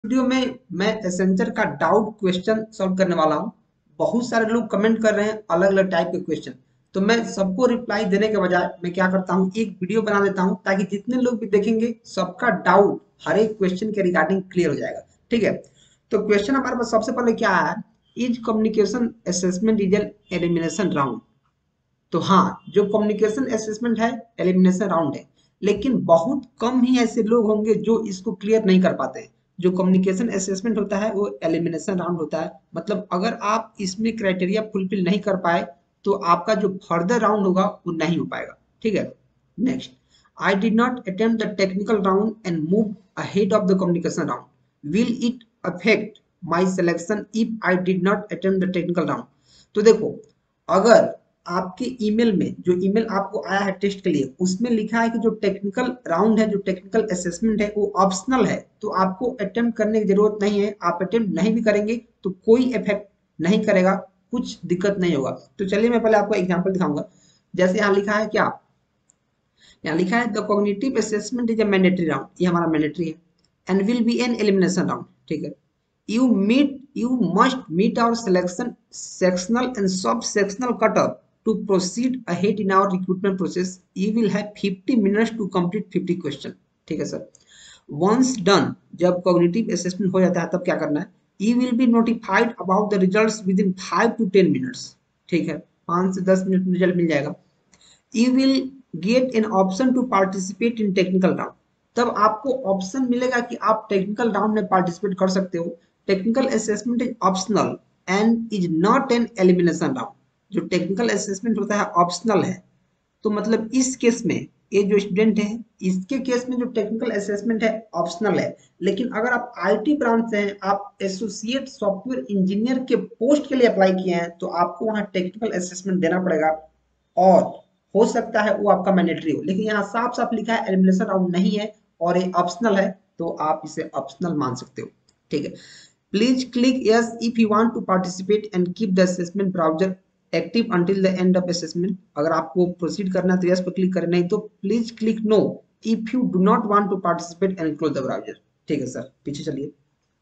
Video में मैं Accenture का डाउट क्वेश्चन सॉल्व करने वाला हूँ। बहुत सारे लोग कमेंट कर रहे हैं अलग अलग टाइप के क्वेश्चन, तो मैं सबको रिप्लाई देने के बजाय मैं क्या करता हूँ, एक वीडियो बना देता हूँ ताकि जितने लोग भी देखेंगे सबका डाउट हर एक क्वेश्चन के रिगार्डिंग क्लियर हो जाएगा। ठीक है, तो क्वेश्चन हमारे पास सबसे पहले क्या है, is communication assessment is an elimination round. तो हाँ, जो कम्युनिकेशन असेसमेंट है एलिमिनेशन राउंड है, लेकिन बहुत कम ही ऐसे लोग होंगे जो इसको क्लियर नहीं कर पाते हैं। जो कम्युनिकेशन असेसमेंट होता है वो एलिमिनेशन राउंड होता है, मतलब अगर आप इसमें क्राइटेरिया फुलफिल नहीं कर पाए तो आपका जो फर्दर राउंड होगा वो नहीं हो पाएगा। ठीक है, next, I did not attempt the technical round and move ahead of the communication round, will it affect my selection if I did not attempt the technical round. तो देखो, अगर आपके ईमेल में जो ईमेल आपको आया है टेस्ट के लिए उसमें लिखा है कि जो टेक्निकल राउंड है, जो टेक्निकल असेसमेंट है वो ऑप्शनल है, तो आपको अटेम्प्ट करने की जरूरत नहीं है। आप अटेम्प्ट नहीं भी करेंगे तो कोई इफेक्ट नहीं करेगा, कुछ दिक्कत नहीं होगा। तो चलिए मैं पहले आपको एग्जांपल दिखाऊंगा। जैसे यहाँ लिखा है क्या, यहाँ लिखा है the cognitive assessment is a mandatory round, ये हमारा मैंडेटरी है, and will be an elimination round. ठीक है, you must meet our selection sectional and sub-sectional cutoff to proceed ahead in our recruitment process. You will have 50 minutes to complete 50 question। ठीक है sir, once done, जब cognitive assessment हो जाता है तब क्या करना है, you will be notified about the results within 5 to 10 minutes। ठीक है, 5 से 10 मिनट में रिजल्ट मिल जाएगा। You will get an option to participate in technical round। तब आपको ऑप्शन मिलेगा कि आप टेक्निकल राउंड में पार्टिसिपेट कर सकते हो। Technical assessment is optional and is not an elimination round. जो टेक्निकल असेसमेंट होता है ऑप्शनल है, तो मतलब इस केस में ये जो स्टूडेंट है इसके केस में जो टेक्निकल असेसमेंट है ऑप्शनल है। लेकिन अगर आप आईटी ब्रांच से हैं, आप एसोसिएट सॉफ्टवेयर इंजीनियर के पोस्ट के लिए अप्लाई किए हैं, तो आपको वहां टेक्निकल असेसमेंट देना पड़ेगा और हो सकता है वो आपका मैंडेटरी हो। लेकिन यहाँ साफ साफ लिखा है एलिमिनेशन राउंड नहीं है और ये ऑप्शनल है, तो आप इसे ऑप्शनल मान सकते हो। ठीक है, please click yes if you want to participate and keep the assessment browser active until the end of assessment. अगर आपको प्रोसीड करना है तो यस पर क्लिक करें, नहीं तो please click no if you do not want to participate and close the browser. ठीक है सर, पीछे चलिए।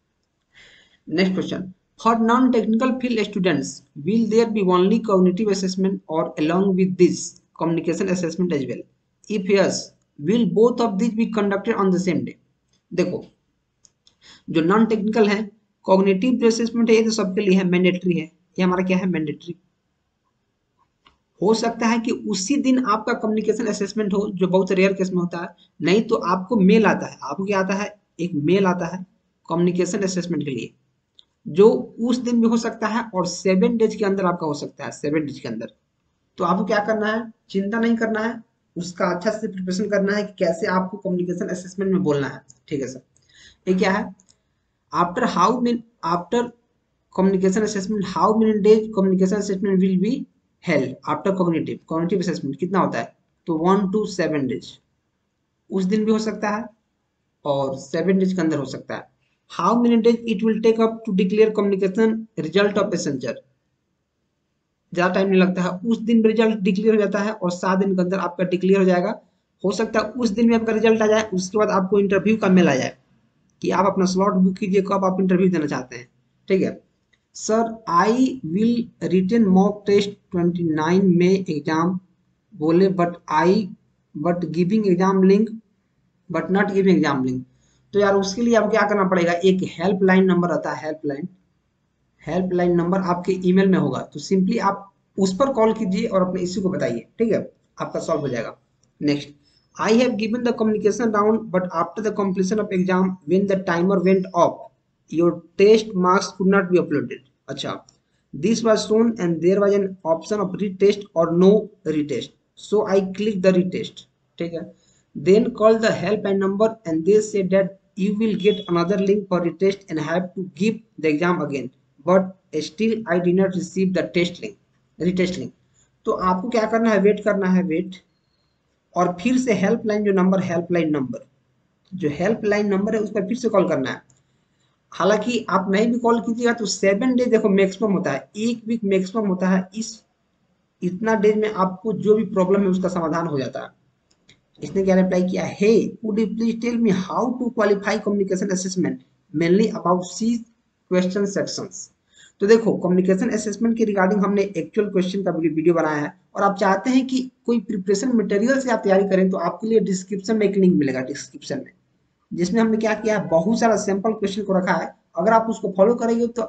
Next question, for non-technical field students, will there be only cognitive assessment or along with this communication assessment as well? If yes, will both of these be conducted on the same day? देखो, जो non technical है, cognitive जो assessment है ये तो सबके लिए है, मैंडेटरी है। ये हमारा क्या है, मैंडेटरी। हो सकता है कि उसी दिन आपका कम्युनिकेशन असेसमेंट हो, जो बहुत रेयर केस में होता है। नहीं तो आपको मेल आता है, आपको क्या आता है, एक मेल आता है कम्युनिकेशन असेसमेंट के लिए, जो उस दिन भी हो सकता है और 7 डेज के अंदर आपका हो सकता है, 7 डेज के अंदर। तो आपको क्या करना है, चिंता नहीं करना है, उसका अच्छा से प्रिपरेशन करना है कि कैसे आपको कम्युनिकेशन असेसमेंट में बोलना है। ठीक है सर, ये क्या है, after how man after communication assessment how many days communication assessment will be held after cognitive cognitive assessment कितना होता है, तो 1 to 7 डेज, उस दिन भी हो सकता है और 7 डेज के अंदर हो सकता है। How many days it will take up to declare communication result of Accenture, ज्यादा टाइम नहीं लगता है, उस दिन रिजल्ट डिक्लेयर हो जाता है और 7 दिन के अंदर आपका डिक्लेयर हो जाएगा। हो सकता है उस दिन में आपका रिजल्ट आ जाए, उसके बाद आपको इंटरव्यू का मेल आ जाए कि आप अपना स्लॉट बुक कीजिए कब आप इंटरव्यू देना चाहते हैं। ठीक है sir, I will written mock test 29 में एग्जाम बोले, but giving exam link, but not giving exam link. तो यार उसके लिए आपको क्या करना पड़ेगा, एक हेल्पलाइन नंबर आता है, हेल्पलाइन, हेल्पलाइन नंबर आपके ईमेल में होगा, तो सिंपली आप उस पर कॉल कीजिए और अपने इश्यू को बताइए। ठीक है, आपका सॉल्व हो जाएगा। Next, I have given the communication round but after the completion of exam when the timer went off your test marks could not be uploaded. अच्छा, this was shown and there was an option of retest और no retest, so I click the retest. ठीक है, then call the helpline number and they say that you will get another link for retest and have to give the exam again, but still I did not receive the test link, retest link। तो आपको क्या करना है, wait करना है, wait, और फिर से हेल्पलाइन जो नंबर, हेल्पलाइन नंबर, जो हेल्पलाइन नंबर है उस पर फिर से कॉल करना है। हालांकि आप नहीं भी कॉल कीजिएगा तो 7 डेज देखो मैक्सिमम होता है, 1 वीक मैक्सिमम होता है, इस इतना डेज में आपको जो भी प्रॉब्लम है उसका समाधान हो जाता है। इसने क्या रिप्लाई किया, hey would you please tell me how to qualify communication assessment, mainly about C question sections. तो देखो कम्युनिकेशन असेसमेंट के रिगार्डिंग हमने एक्चुअल क्वेश्चन का वीडियो बनाया है, और आप चाहते हैं कि कोई प्रिपरेशन मटेरियल से आप तैयारी करें तो आपके लिए डिस्क्रिप्शन में एक लिंक मिलेगा डिस्क्रिप्शन में, जिसमें हमने क्या किया है बहुत सारा सैंपल क्वेश्चन को रखा है। अगर आप उसको फॉलो करेंगे तो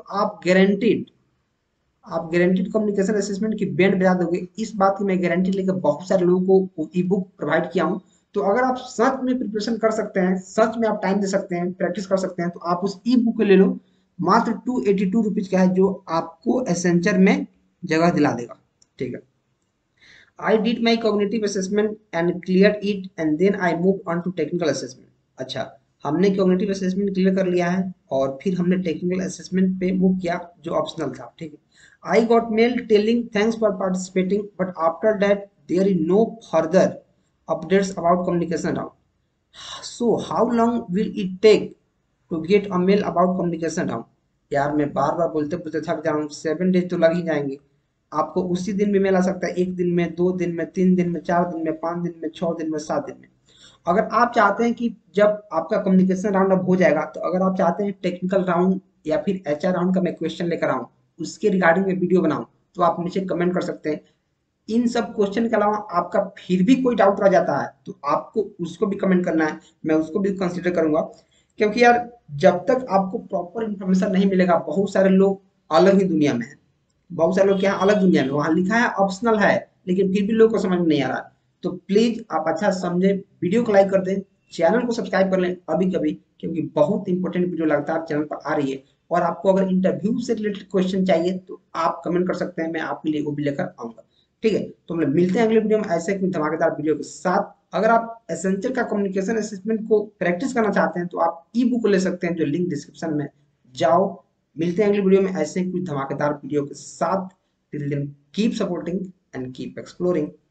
आप गारंटीड कम्युनिकेशन असेसमेंट की बैंड बजा दोगे। इस बात की मैं गारंटी लेकर बहुत सारे लोगों को ई बुक प्रोवाइड किया हूँ। तो अगर आप सच में प्रिपरेशन कर सकते हैं, सच में आप टाइम दे सकते हैं, प्रैक्टिस कर सकते हैं, तो आप उस ई बुक को ले लो। मात्र 282 रुपीज का है, जो आपको एसेंचर में जगह दिला देगा। ठीक है। I did my cognitive assessment and cleared it, and then I moved on to technical assessment। अच्छा, हमने cognitive assessment क्लियर कर लिया है और फिर हमने technical assessment पे मूव किया जो ऑप्शनल था। ठीक है। I got mail telling thanks for participating, but after that there is no further updates about communication round। So how long will it take to get a mail about communication round? यार मैं बार बार बोलते बोलते थक जा रहा हूँ, 7 days तो लग ही जाएंगे। आपको उसी दिन भी मेल आ सकता है, एक दिन में, 2 दिन में, 3 दिन में, 4 दिन में, 5 दिन में, 6 दिन में, 7 दिन में। अगर आप चाहते हैं कि जब आपका कम्युनिकेशन राउंड अब हो जाएगा, तो अगर आप चाहते हैं टेक्निकल राउंड या फिर एचआर राउंड का मैं क्वेश्चन लेकर आऊँ, उसके रिगार्डिंग में वीडियो बनाऊं, तो आप नीचे कमेंट कर सकते हैं। इन सब क्वेश्चन के अलावा आपका फिर भी कोई डाउट रह जाता है तो आपको उसको भी कमेंट करना है, मैं उसको भी कंसिडर करूंगा। क्योंकि यार जब तक आपको प्रॉपर इन्फॉर्मेशन नहीं मिलेगा, बहुत सारे लोग अलग ही दुनिया में है, बहुत सारे लोग क्या है अलग दुनिया में, वहां लिखा है ऑप्शनल है, लेकिन फिर भी लोग को समझ में नहीं आ रहा। तो प्लीज आप अच्छा समझे, वीडियो को लाइक कर दें, चैनल को सब्सक्राइब कर लें अभी कभी, क्योंकि बहुत इंपॉर्टेंट वीडियो लगातार चैनल पर आ रही है। और आपको अगर इंटरव्यू से रिलेटेड क्वेश्चन चाहिए तो आप कमेंट कर सकते हैं, मैं आपके लिए वो भी लेकर आऊंगा। ठीक है, तो हम लोग मिलते हैं अगले वीडियो में ऐसे एक धमाकेदार वीडियो के साथ। अगर आप एसेंशियल का कम्युनिकेशन असेसमेंट को प्रैक्टिस करना चाहते हैं तो आप ई बुक ले सकते हैं, जो लिंक डिस्क्रिप्शन में। जाओ, मिलते हैं अगले वीडियो में ऐसे ही कुछ धमाकेदार वीडियो के साथ। Till then keep supporting and keep exploring.